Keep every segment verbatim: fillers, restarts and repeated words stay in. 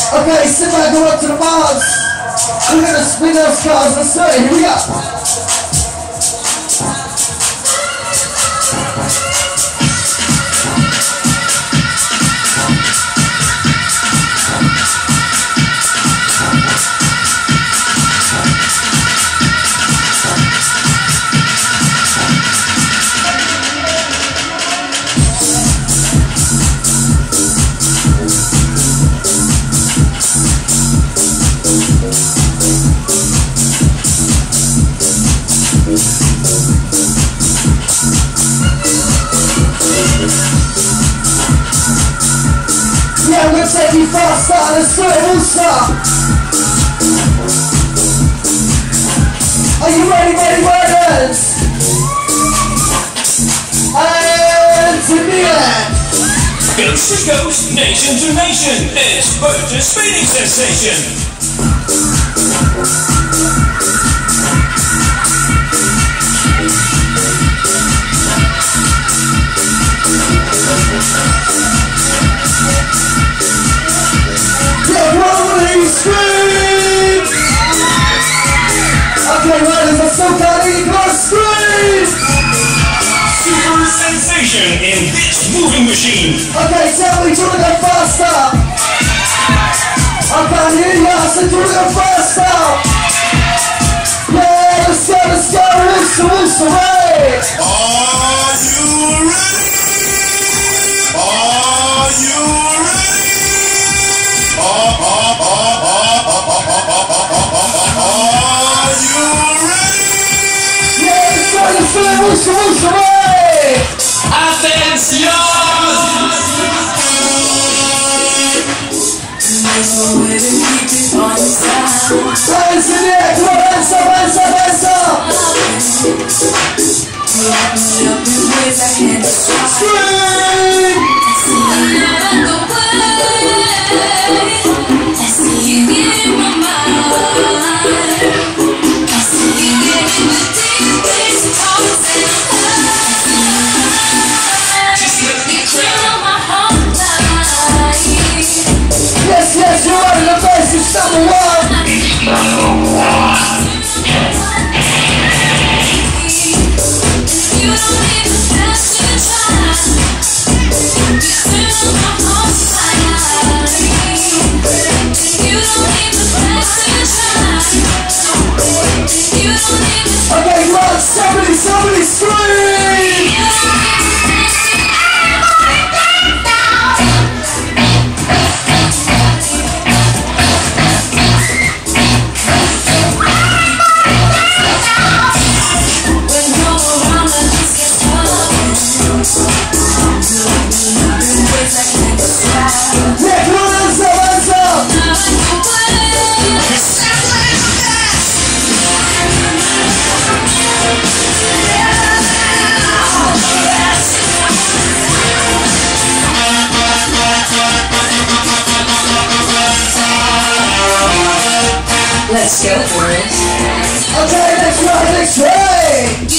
Okay, sit back, go up to the bars. We're gonna spin those cars. Let's do it. Here we go. Yeah, we're gonna take you faster. Let's do it, we'll start. Are you ready, ready, riders? And to the end. Coast to coast, nation to nation, it's Birch's speeding sensation. Okay, riders, let's go down here, come on, scream! Super sensation in this moving machine. Okay, tell me, do you want to go faster? I can't hear you, I said, do you want to go faster? Yeah, let's go, let's go, Waltzer, Waltzer, right! Are you ready? Are you ready? Uh, uh, uh, uh, uh, uh, uh, uh, Are you ready? Yeah, let's go, let's go, Waltzer, Waltzer, right! Attention! Hands in the air, come on, hands up, hands up, hands up! Scream! Yes, yes, you're right in the best, it's number one! It's number one! Okay, come on, somebody, somebody scream! Yeah, come on, hands up, hands up! Let's go for it. Okay, next round, next round!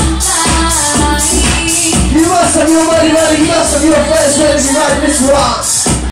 You must have your money ready, you must have your friends ready to ride this rock!